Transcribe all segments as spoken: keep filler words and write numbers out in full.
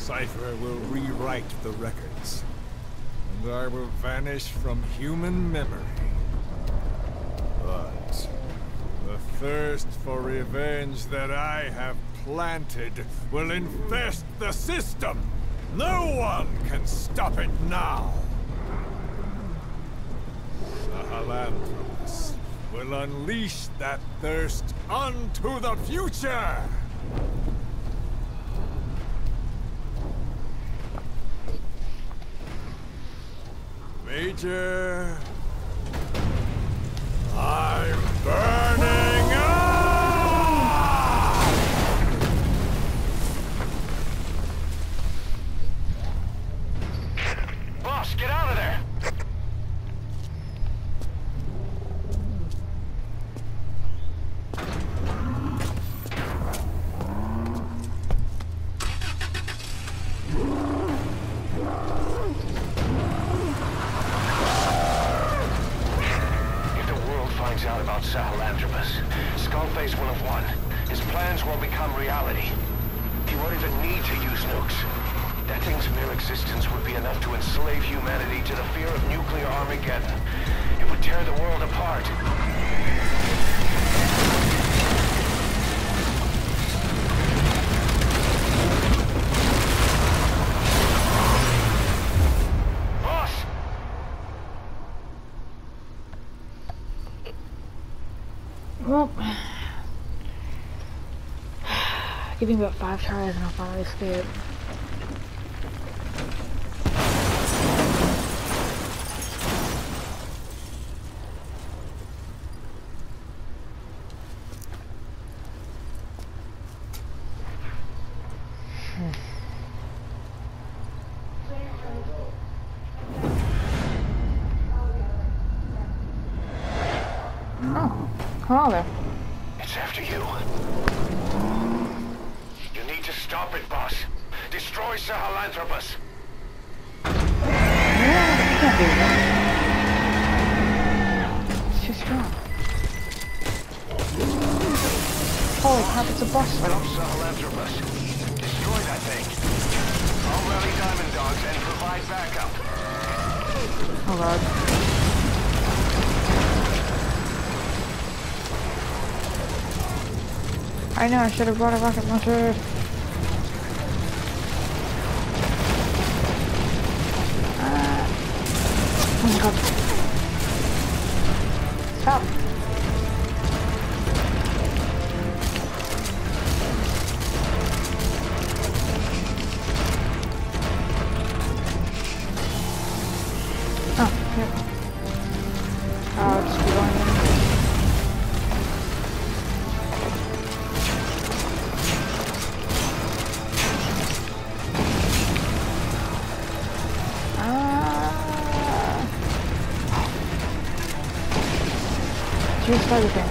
Cipher will rewrite the records, and I will vanish from human memory. But the thirst for revenge that I have planted will infest the system. No one can stop it now. Sahelanthropus will unleash that thirst onto the future! Major... I'm burning up! Boss, get out of there! Out about Sahelanthropus, Skullface will have won. His plans will become reality. He won't even need to use nukes. That thing's mere existence would be enough to enslave humanity to the fear of nuclear Armageddon. It would tear the world apart. Well, give me about five tries and I'll finally escape. Hello there. It's after you. You need to stop it, boss. Destroy Sahelanthropus. Yeah, I can't do that. It's too strong. Holy crap, it's a boss fight. Stop Sahelanthropus. Destroy that thing. I'll rally Diamond Dogs and provide backup. Oh god. I know, I should have brought a rocket launcher. Uh, oh my god. Stop. Oh, here. I'll just be going in. Just everything.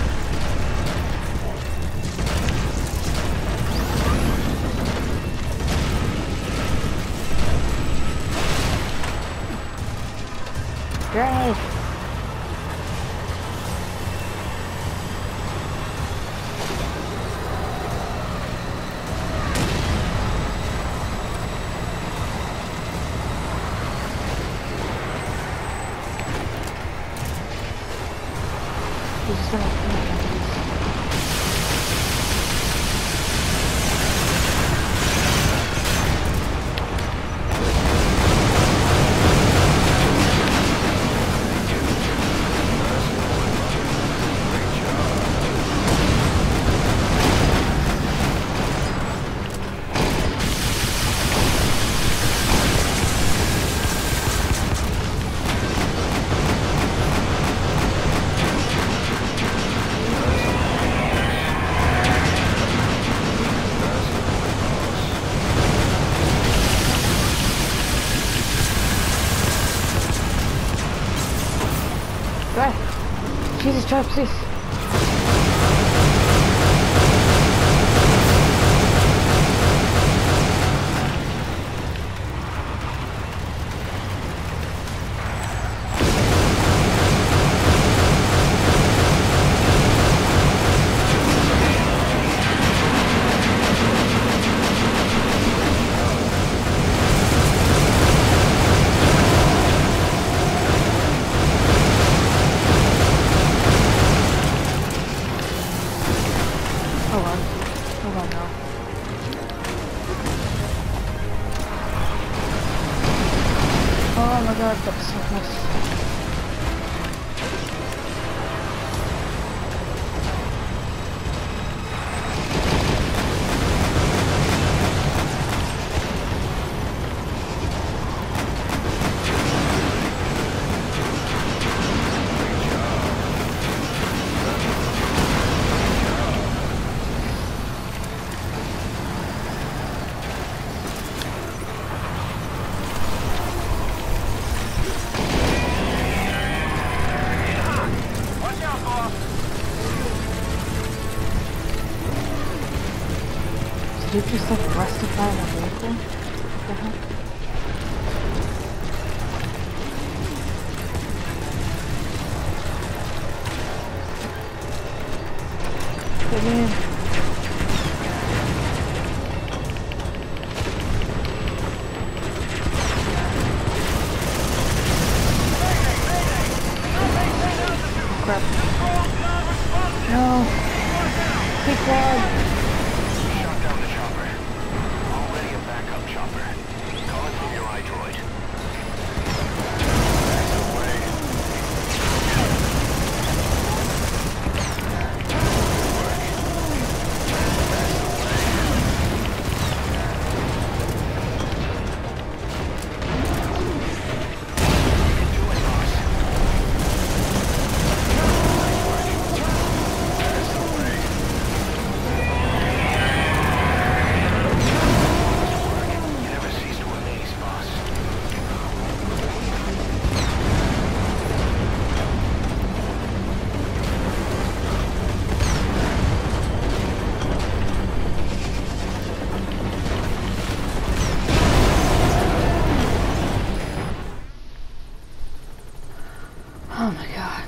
Drive. Jesus, drive, please. you just like rustify the vehicle? What the heck? Get in. Crap. No. Big quad. Shot down the chopper. Already a backup chopper. Calling from your iDroid. That's the way. Oh my god.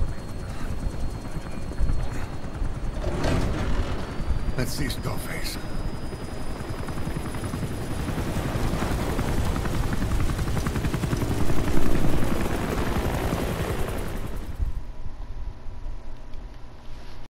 Let's see Skullface.